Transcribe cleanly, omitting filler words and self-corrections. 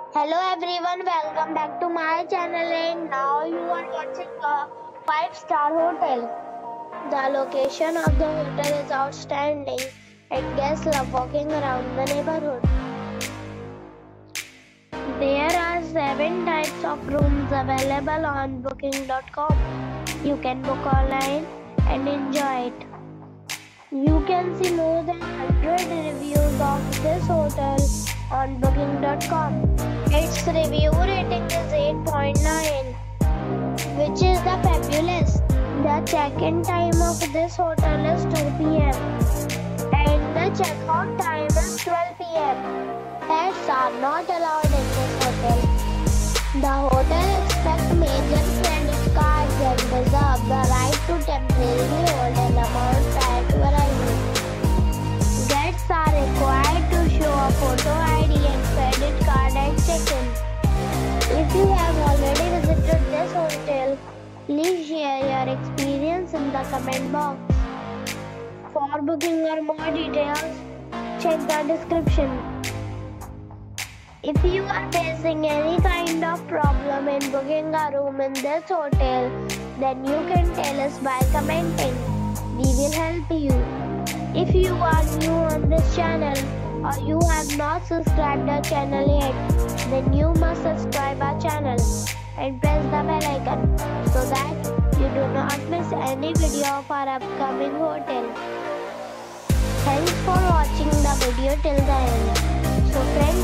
Hello everyone, welcome back to my channel and now you are watching a 5-star hotel. The location of the hotel is outstanding and guests love walking around the neighborhood. There are 7 types of rooms available on booking.com. You can book online and enjoy it. You can see more than 100 reviews of this hotel on booking.com. Its review rating is 8.9, which is the fabulous. The check-in time of this hotel is 2 p.m. and the check-out time is 12 p.m. Pets are not allowed in this hotel. The hotel expects major credit cards and reserves the right to temporarily hold an amount prior to arrival. Guests are required to show a photo ID and credit card at check-in. If you have already visited this hotel, please share your experience in the comment box. For booking or more details, check the description. If you are facing any kind of problem in booking a room in this hotel, then you can tell us by commenting. We will help you. If you are new on this channel or you have not subscribed our channel yet, then you must subscribe our channel and press the bell icon so that you do not miss any video of our upcoming hotel. Thanks for watching the video till the end. So friends,